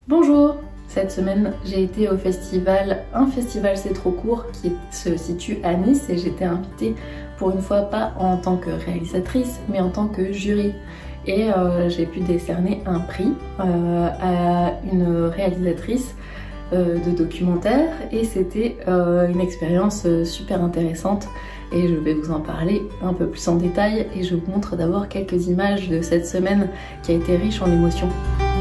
Bonjour! Cette semaine, j'ai été au festival Un Festival C'est Trop Court qui se situe à Nice et j'étais invitée pour une fois pas en tant que réalisatrice mais en tant que jury. Et j'ai pu décerner un prix à une réalisatrice de documentaire et c'était une expérience super intéressante et je vais vous en parler un peu plus en détail et je vous montre d'abord quelques images de cette semaine qui a été riche en émotions.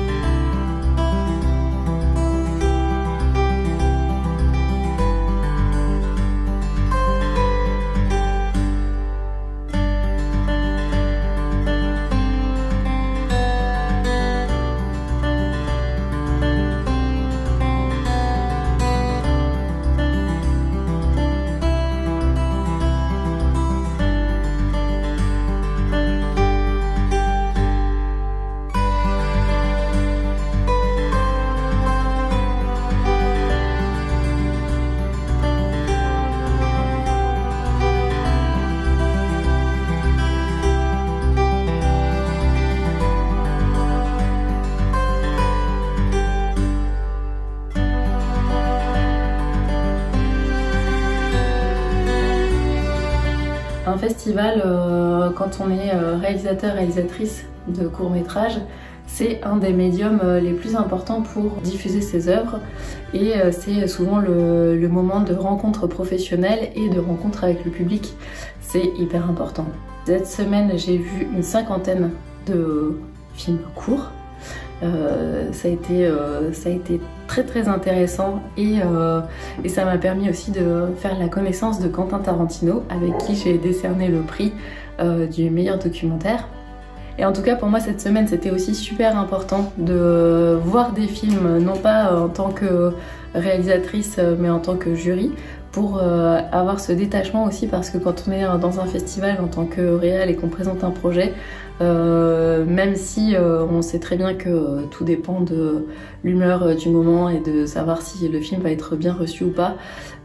Un festival, quand on est réalisateur, réalisatrice de court-métrage, c'est un des médiums les plus importants pour diffuser ses œuvres et c'est souvent le moment de rencontre professionnelle et de rencontre avec le public. C'est hyper important. Cette semaine, j'ai vu une 50aine de films courts. Ça a été très intéressant et ça m'a permis aussi de faire la connaissance de Quentin Tarantino avec qui j'ai décerné le prix du meilleur documentaire. Et en tout cas pour moi cette semaine c'était aussi super important de voir des films, non pas en tant que réalisatrice mais en tant que jury, pour avoir ce détachement aussi, parce que quand on est dans un festival en tant que réal et qu'on présente un projet, même si on sait très bien que tout dépend de l'humeur du moment et de savoir si le film va être bien reçu ou pas,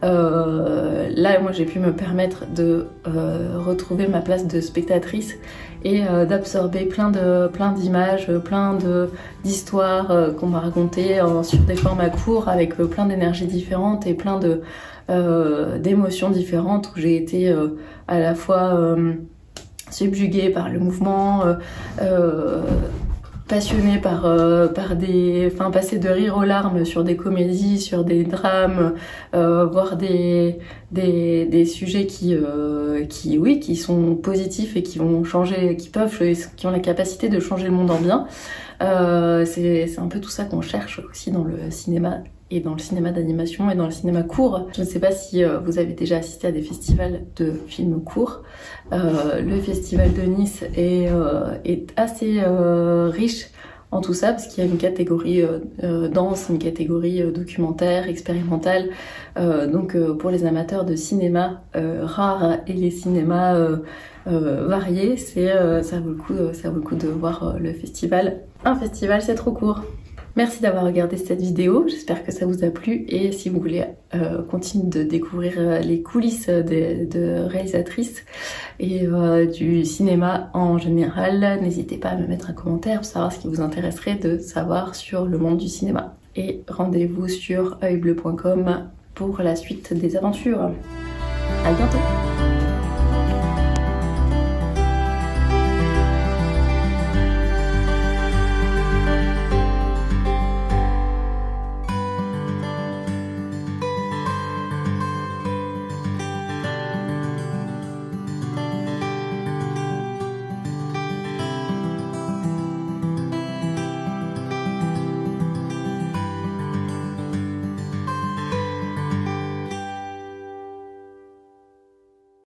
là moi j'ai pu me permettre de retrouver ma place de spectatrice et d'absorber plein d'images, plein d'histoires qu'on m'a racontées sur des formats courts avec plein d'énergies différentes et plein d'émotions différentes, où j'ai été à la fois subjuguée par le mouvement, passionnée par passer de rire aux larmes sur des comédies, sur des drames, voir des sujets qui sont positifs et qui vont changer, qui ont la capacité de changer le monde en bien. C'est un peu tout ça qu'on cherche aussi dans le cinéma, et dans le cinéma d'animation et dans le cinéma court. Je ne sais pas si vous avez déjà assisté à des festivals de films courts. Le festival de Nice est assez riche en tout ça, parce qu'il y a une catégorie danse, une catégorie documentaire, expérimentale. Donc pour les amateurs de cinéma rare et les cinémas variés, ça vaut le coup de voir le festival. Un festival, c'est trop court. Merci d'avoir regardé cette vidéo, j'espère que ça vous a plu, et si vous voulez continuer de découvrir les coulisses de réalisatrices et du cinéma en général, n'hésitez pas à me mettre un commentaire pour savoir ce qui vous intéresserait de savoir sur le monde du cinéma. Et rendez-vous sur oeilbleu.com pour la suite des aventures. À bientôt!